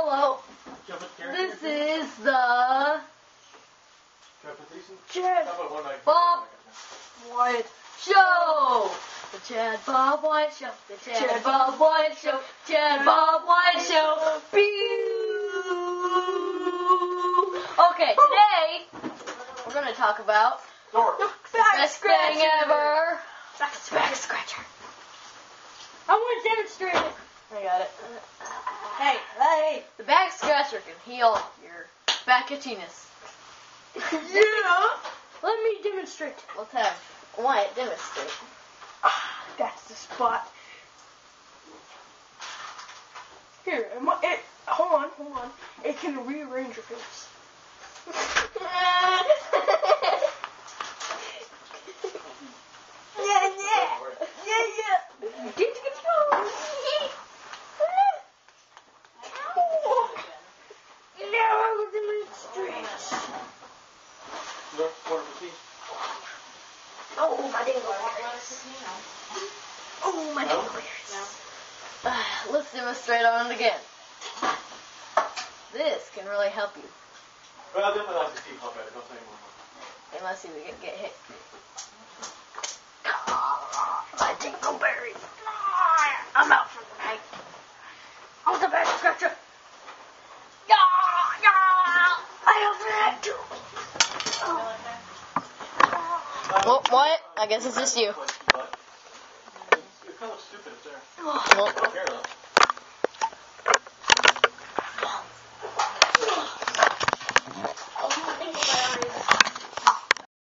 Hello. This is the Chad Bob White Show. The Chad Bob White Show. The Chad Bob White Show. Chad Bob White Show. Pew. Okay, today we're going to talk about the best thing ever. Back scratcher. I want to demonstrate it. I got it. Hey. The back scratcher can heal your back itchiness. Yeah. Let me demonstrate. Let's have Wyatt demonstrate. That's the spot. Here, hold on. It can rearrange your face. Yeah. Get Now I will demonstrate. Oh, my dingleberries. Oh, my dingleberries. Let's demonstrate on it again. This can really help you. Well, then we'll have to keep up at it. Don't say anymore. Unless you get hit. My dingleberries. I'm out for the night. I'm the back scratcher. I have that too. Well, Wyatt, I guess it's just you. It kind of looks stupid up there. Well, I don't care though.